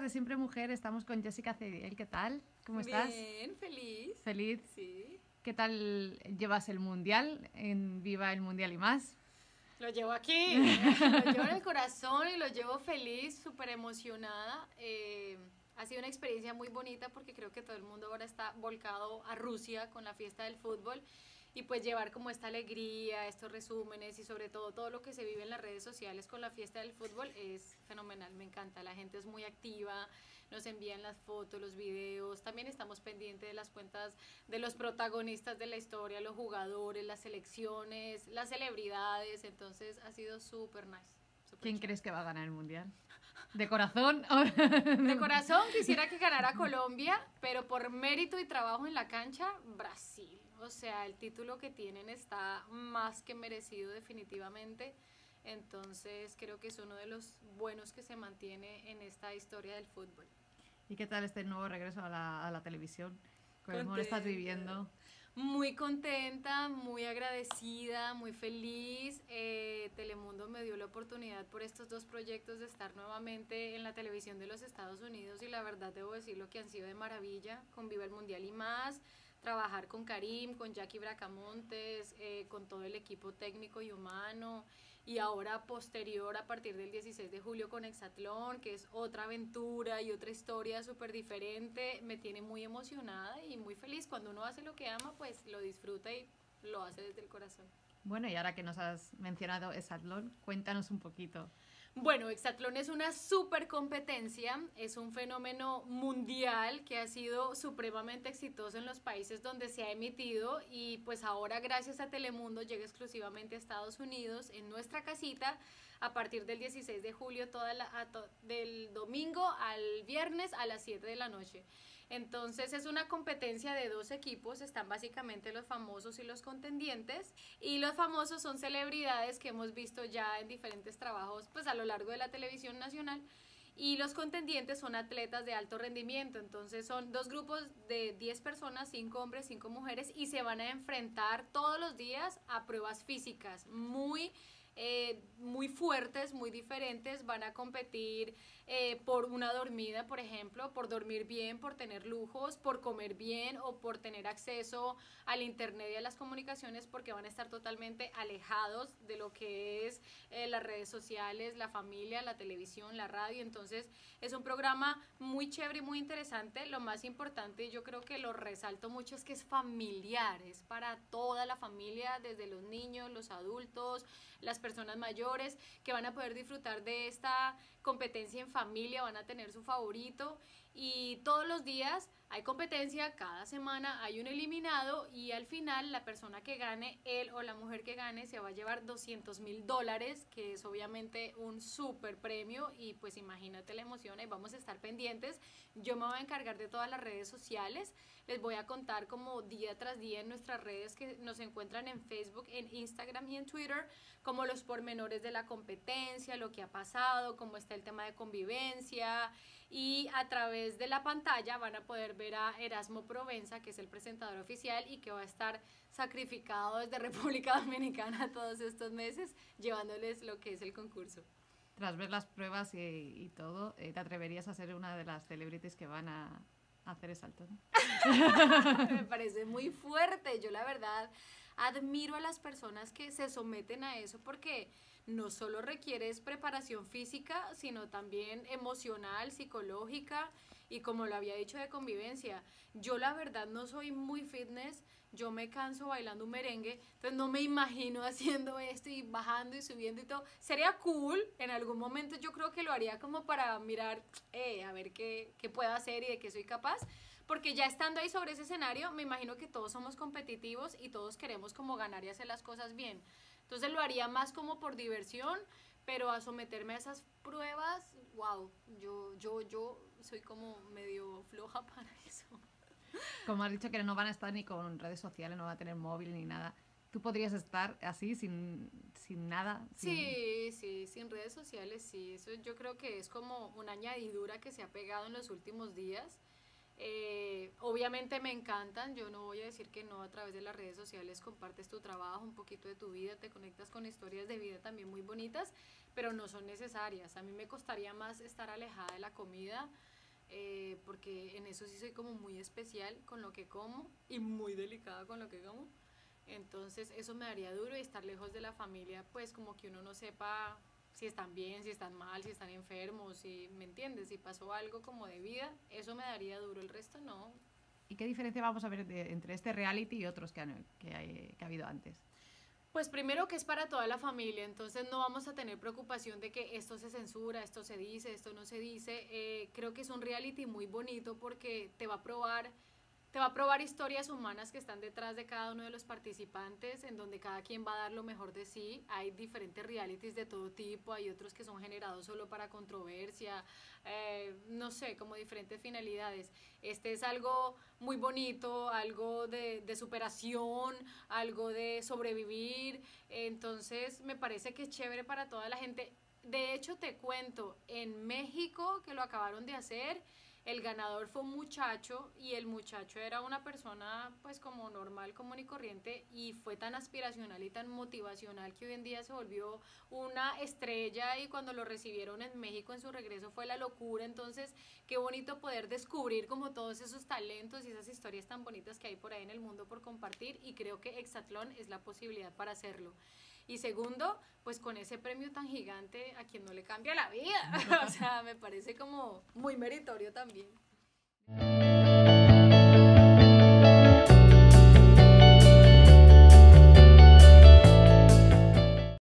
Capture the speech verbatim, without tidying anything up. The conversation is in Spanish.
de Siempre Mujer estamos con Jessica Cediel. ¿Qué tal? ¿Cómo estás? Bien, feliz. ¿Feliz? Sí. ¿Qué tal llevas el Mundial en Viva el Mundial y más? Lo llevo aquí, lo llevo en el corazón y lo llevo feliz, súper emocionada. Eh, ha sido una experiencia muy bonita porque creo que todo el mundo ahora está volcado a Rusia con la fiesta del fútbol y pues llevar como esta alegría, estos resúmenes y sobre todo todo lo que se vive en las redes sociales con la fiesta del fútbol es fenomenal, me encanta. La gente es muy activa, nos envían las fotos, los videos, también estamos pendientes de las cuentas de los protagonistas de la historia, los jugadores, las selecciones, las celebridades, entonces ha sido súper nice. Super ¿Quién chévere. crees que va a ganar el Mundial? ¿De corazón? De corazón quisiera que ganara Colombia, pero por mérito y trabajo en la cancha, Brasil. O sea, el título que tienen está más que merecido definitivamente. Entonces creo que es uno de los buenos que se mantiene en esta historia del fútbol. ¿Y qué tal este nuevo regreso a la, a la televisión? ¿Cómo lo estás viviendo? Muy contenta, muy agradecida, muy feliz. Eh, Telemundo me dio la oportunidad por estos dos proyectos de estar nuevamente en la televisión de los Estados Unidos y la verdad debo decir lo que han sido de maravilla, con Viva el Mundial y más, trabajar con Karim, con Jackie Bracamontes, eh, con todo el equipo técnico y humano y ahora posterior a partir del dieciséis de julio con Hexatlón, que es otra aventura y otra historia súper diferente, me tiene muy emocionada y muy feliz. Cuando uno hace lo que ama, pues lo disfruta y lo hace desde el corazón. Bueno, y ahora que nos has mencionado Hexatlón, cuéntanos un poquito. Bueno, Hexatlón es una super competencia, es un fenómeno mundial que ha sido supremamente exitoso en los países donde se ha emitido y pues ahora gracias a Telemundo llega exclusivamente a Estados Unidos en nuestra casita a partir del dieciséis de julio, toda la, a to, del domingo al viernes a las siete de la noche. Entonces es una competencia de dos equipos, están básicamente los famosos y los contendientes, y los famosos son celebridades que hemos visto ya en diferentes trabajos pues a lo largo de la televisión nacional, y los contendientes son atletas de alto rendimiento. Entonces son dos grupos de diez personas, cinco hombres, cinco mujeres, y se van a enfrentar todos los días a pruebas físicas muy Eh, muy fuertes, muy diferentes. Van a competir eh, por una dormida, por ejemplo, por dormir bien, por tener lujos, por comer bien o por tener acceso al internet y a las comunicaciones, porque van a estar totalmente alejados de lo que es eh, las redes sociales, la familia, la televisión, la radio. Entonces es un programa muy chévere y muy interesante. Lo más importante, y yo creo que lo resalto mucho, es que es familiar, es para toda la familia, desde los niños, los adultos, las personas mayores, que van a poder disfrutar de esta competencia en familia, van a tener su favorito y todos los días hay competencia, cada semana hay un eliminado y al final la persona que gane, él o la mujer que gane, se va a llevar doscientos mil dólares, que es obviamente un súper premio y pues imagínate la emoción. Y vamos a estar pendientes. Yo me voy a encargar de todas las redes sociales, les voy a contar como día tras día en nuestras redes que nos encuentran en Facebook, en Instagram y en Twitter, como los pormenores de la competencia, lo que ha pasado, cómo está el tema de convivencia, y a través de la pantalla van a poder ver a Erasmo Provenza, que es el presentador oficial y que va a estar sacrificado desde República Dominicana todos estos meses, llevándoles lo que es el concurso. Tras ver las pruebas y, y todo, ¿te atreverías a ser una de las celebrities que van a hacer el salto? Me parece muy fuerte. Yo la verdad admiro a las personas que se someten a eso porque no solo requiere preparación física, sino también emocional, psicológica y, como lo había dicho, de convivencia. Yo la verdad no soy muy fitness, yo me canso bailando un merengue, entonces no me imagino haciendo esto y bajando y subiendo y todo. Sería cool, en algún momento yo creo que lo haría como para mirar, eh, a ver qué, qué puedo hacer y de qué soy capaz, porque ya estando ahí sobre ese escenario, me imagino que todos somos competitivos y todos queremos como ganar y hacer las cosas bien. Entonces lo haría más como por diversión, pero a someterme a esas pruebas, wow, yo, yo, yo soy como medio floja para eso. Como has dicho que no van a estar ni con redes sociales, no van a tener móvil ni nada. ¿Tú podrías estar así, sin, sin nada? Sin... Sí, sí, sin redes sociales, sí. Eso yo creo que es como una añadidura que se ha pegado en los últimos días. Eh, obviamente me encantan, yo no voy a decir que no, a través de las redes sociales compartes tu trabajo, un poquito de tu vida, te conectas con historias de vida también muy bonitas, pero no son necesarias. A mí me costaría más estar alejada de la comida, eh, porque en eso sí soy como muy especial con lo que como y muy delicada con lo que como. Entonces eso me daría duro, y estar lejos de la familia, pues como que uno no sepa si están bien, si están mal, si están enfermos, si, ¿me entiendes? Si pasó algo como de vida, eso me daría duro, el resto no. ¿Y qué diferencia vamos a ver de, entre este reality y otros que, han, que, hay, que ha habido antes? Pues primero que es para toda la familia, entonces no vamos a tener preocupación de que esto se censura, esto se dice, esto no se dice. Eh, creo que es un reality muy bonito porque te va a probar Te va a probar historias humanas que están detrás de cada uno de los participantes, en donde cada quien va a dar lo mejor de sí. Hay diferentes realities de todo tipo, hay otros que son generados solo para controversia, eh, no sé, como diferentes finalidades. Este es algo muy bonito, algo de, de superación, algo de sobrevivir, entonces me parece que es chévere para toda la gente. De hecho, te cuento, en México, que lo acabaron de hacer, el ganador fue un muchacho, y el muchacho era una persona pues como normal, común y corriente, y fue tan aspiracional y tan motivacional que hoy en día se volvió una estrella, y cuando lo recibieron en México en su regreso fue la locura. Entonces qué bonito poder descubrir como todos esos talentos y esas historias tan bonitas que hay por ahí en el mundo por compartir, y creo que Hexatlón es la posibilidad para hacerlo. Y segundo, pues con ese premio tan gigante, a quien no le cambia la vida. O sea, me parece como muy meritorio también.